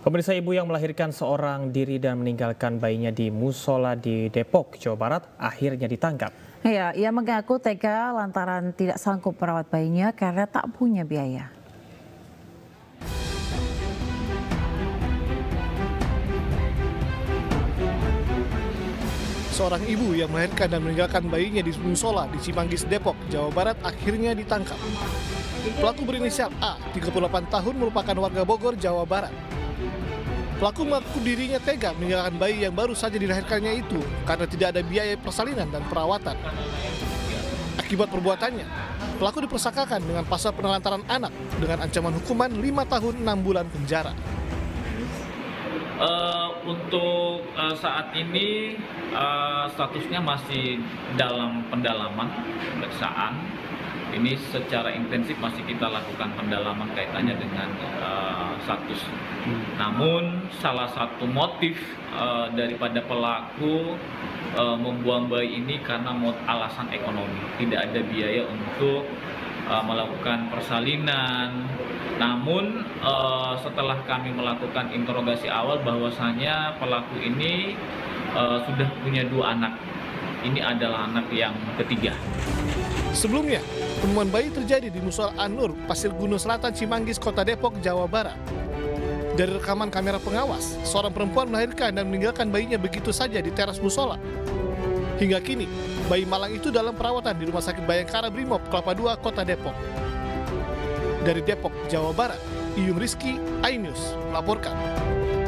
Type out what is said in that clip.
Pemirsa, ibu yang melahirkan seorang diri dan meninggalkan bayinya di musola di Depok, Jawa Barat akhirnya ditangkap. Ya, ia mengaku tega lantaran tidak sanggup merawat bayinya karena tak punya biaya. Seorang ibu yang melahirkan dan meninggalkan bayinya di musola di Cimanggis, Depok, Jawa Barat akhirnya ditangkap. Pelaku berinisial A, 38 tahun, merupakan warga Bogor, Jawa Barat. Pelaku mengaku dirinya tega meninggalkan bayi yang baru saja dilahirkannya itu karena tidak ada biaya persalinan dan perawatan. Akibat perbuatannya, pelaku dipersangkakan dengan pasal penelantaran anak dengan ancaman hukuman 5 tahun 6 bulan penjara. Untuk saat ini statusnya masih dalam pendalaman pemeriksaan. Ini secara intensif masih kita lakukan pendalaman kaitannya dengan status. Namun salah satu motif daripada pelaku membuang bayi ini karena alasan ekonomi. Tidak ada biaya untuk melakukan persalinan. Namun setelah kami melakukan interogasi awal bahwasanya pelaku ini sudah punya 2 anak. Ini adalah anak yang ketiga. Sebelumnya, penemuan bayi terjadi di musola An-Nur, Pasir Gunung Selatan, Cimanggis, Kota Depok, Jawa Barat. Dari rekaman kamera pengawas, seorang perempuan melahirkan dan meninggalkan bayinya begitu saja di teras musola. Hingga kini, bayi malang itu dalam perawatan di Rumah Sakit Bayangkara Brimob, Kelapa II, Kota Depok. Dari Depok, Jawa Barat, Iyung Rizky, iNews melaporkan.